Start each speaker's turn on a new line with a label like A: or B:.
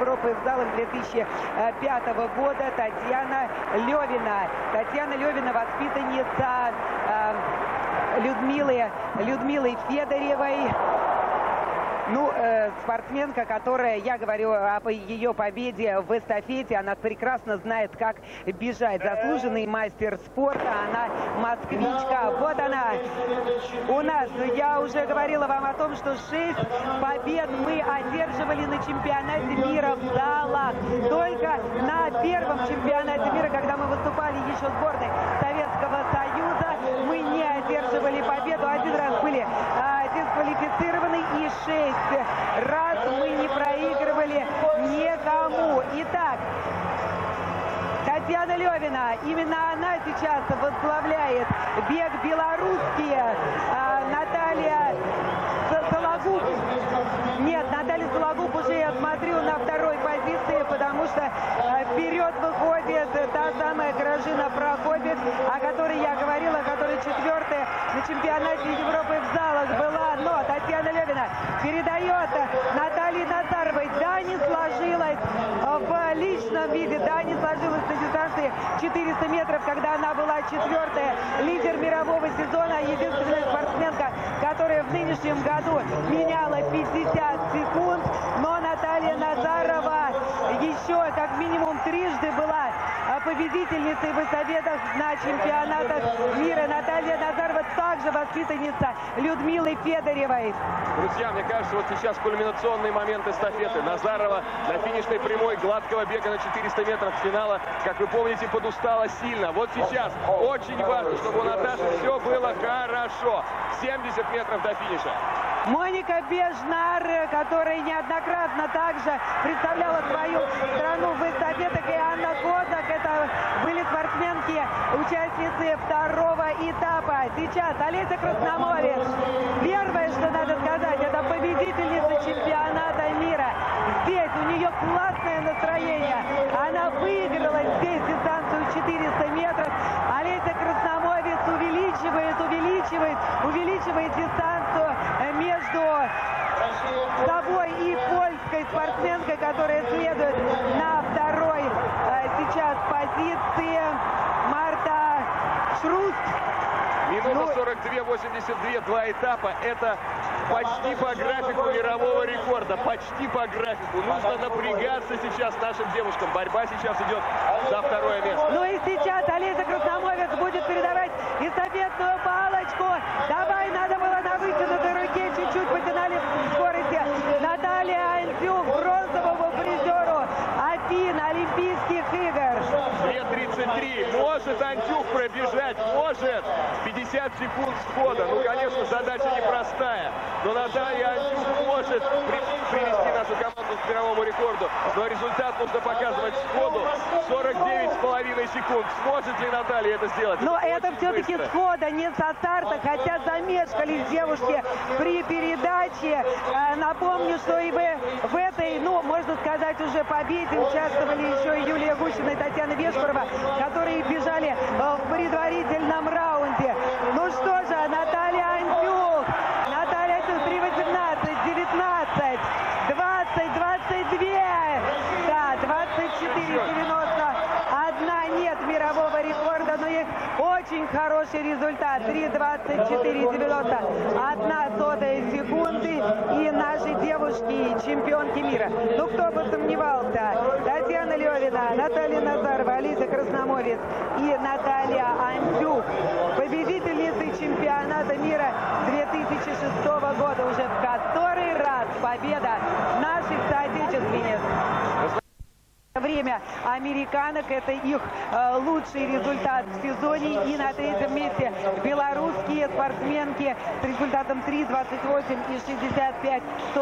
A: Европы в залах 2005 года Татьяна Левина. Татьяна Левина, воспитанница Людмилы Федоревой. Ну, спортсменка, которая, я говорю о ее победе в эстафете, она прекрасно знает, как бежать. Заслуженный мастер спорта, она москвичка. Вот она у нас. Я уже говорила вам о том, что 6 побед мы одерживали на чемпионате мира в залах. Только на первом чемпионате мира, когда мы выступали еще сборной Советского Союза, мы не одерживали победу. Один раз были дисквалифицированы, и 6 раз мы не проигрывали никому. Итак, Татьяна Левина, именно она сейчас возглавляет бег белорусские. Наталья Сологуб. Нет, Наталья Сологуб уже, я смотрю, на второй позиции, потому что вперед выходит та самая Гражина Прокопец, о которой я говорила, которая 4-я на чемпионате Европы в залах была. Но Татьяна Левина передает Наталье Назаровой. Да, не сложилось в личном виде, да, не сложилось на дистанции 400 метров, когда она была 4-я, лидер мирового сезона, единственная спортсменка, которая в нынешнем году меняла 50 секунд. Но Наталья Назарова еще как минимум трижды была победительницей в эстафетах на чемпионатах мира. Наталья Назарова также воспитанница Людмилы Федоревой.
B: Друзья, мне кажется, вот сейчас кульминационный момент эстафеты. Назарова на финишной прямой гладкого бега на 400 метров финала, как вы помните, подустала сильно. Вот сейчас очень важно, чтобы у Наташи все было хорошо. 70 метров до финиша.
A: Моника Бежнар, которая неоднократно также представляла свою страну в эстафетах, и Анна Козак, это были спортсменки, участницы второго этапа. Сейчас Олеся Красномович. Первое, что надо сказать, это победительница чемпионата мира. Здесь у нее классное настроение. Она выиграла здесь дистанцию 400 метров. Олеся Красномович увеличивает дистанцию между собой и польской спортсменкой, которая следует на второй сейчас позиции. Марта Шруст.
B: Минута 42-82, 2 этапа. Это почти по графику мирового рекорда. Почти по графику. Нужно напрягаться сейчас нашим девушкам. Борьба сейчас идет за второе место.
A: Ну и сейчас Олеся Красномовец будет передавать эстафетную палочку. Давай, надо было на вытянутой руке чуть-чуть потянали в скорости. Наталья Антюк, бронзовому призеру Афин Олимпийских игр.
B: 2:33. Может Антюк пробежать? Может. 50 секунд схода. Ну, конечно, задача непростая. Но Наталья Антюк может привести нашу команду к мировому рекорду. Но результат нужно показывать сходу. 49,5 секунд. Сможет ли Наталья это сделать?
A: Но это все-таки схода, не со старта, хотя замешкались девушки при передаче. Напомню, что и в этой, ну, можно сказать, уже победе участвовали еще и Юлия Гущина и Татьяна Вешпорова, которые бежали в предварительном раунде. Ну что же, Наталья Антюк. Наталья Антюк 3:18, 19, 20, 22. Да, 24:91. Нет мирового рекорда, но есть очень хороший результат. 3:24:91 секунды. И наши девушки, чемпионки мира. Ну, кто бы сомневался. Татьяна Левина, Наталья Назарова, Олеся Красномовец и Наталья Антюк. Победительницы чемпионата мира 2006 года. Уже в который раз победа наших соотечественниц. Время американок, это их лучший результат в сезоне. И на третьем месте белорусские спортсменки с результатом 3:28 и 65.